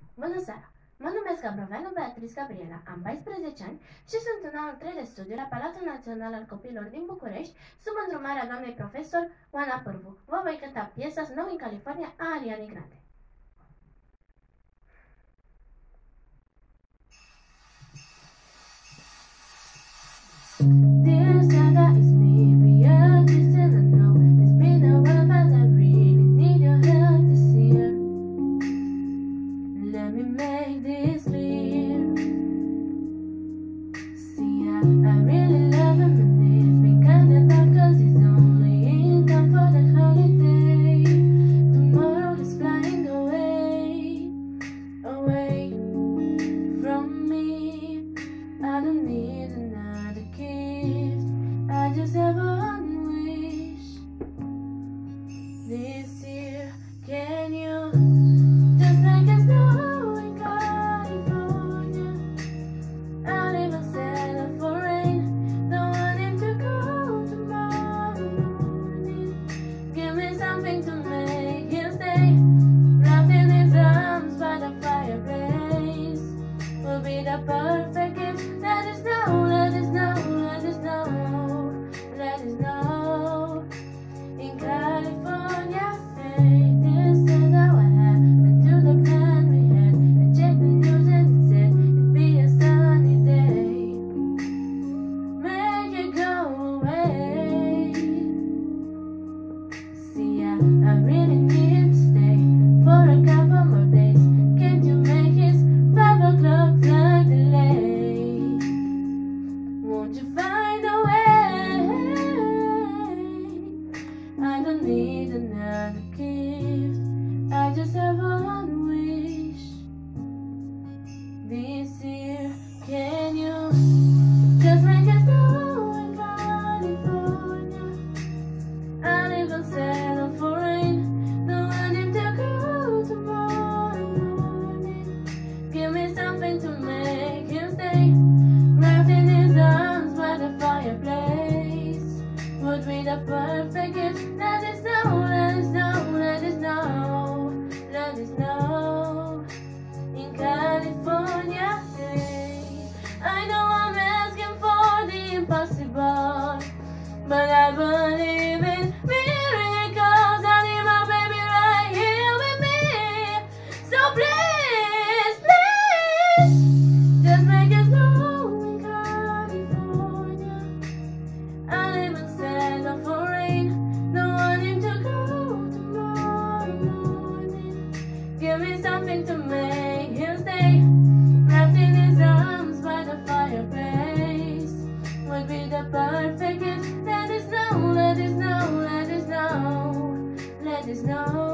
Bună seara! Mă numesc Gabroveanu Beatrice Gabriela, am 14 ani și sunt în anul 3 de studiu la Palatul Național al Copiilor din București, sub îndrumarea doamnei profesor Oana Pârvu. Vă voi cânta piesa Snow in California a Arianei Grande. Dear Santa, it's me, Beatrice, and I know it's been a while, but I really need your help this year. Let me make this clear. See, I really love him, and it's been kinda tough, 'cause he's only in town for the holiday. Tomorrow he's flying away, away from me. I don't need another gift, I just have one wish. This year, can you just make us snow in California? I'll even settle for rain, don't want him to go tomorrow morning. Give me something to make him stay, wrapped in his arms by the fireplace. Will be the perfect gift. Let us know, let us know, let us know, let us know. In California, hey, this is how I had. And to the plan we had, I checked the news and it said it'd be a sunny day. Make it go away. See, I really need him to stay for a couple more days. Can't you make his 5 o'clock flight delay? Won't you find a way? I don't need another gift, I just have one wish. This year, can you just make us snow in California? I'll even settle for rain, don't want him to go tomorrow morning. Give me something to make him stay, wrapped in his arms by the fireplace. Would be the perfect gift. Let us know, let us know, let us know, let us know. In California, hey. I know I'm asking for the impossible, but I believe in miracles. I need my baby right here with me. So please, please, just make us snow in California. I'll even settle for rain, don't want him to go tomorrow morning. Give me something to make him stay, wrapped in his arms by the fireplace. Would be the perfect gift. Let us know, let us know, let us know, let us know.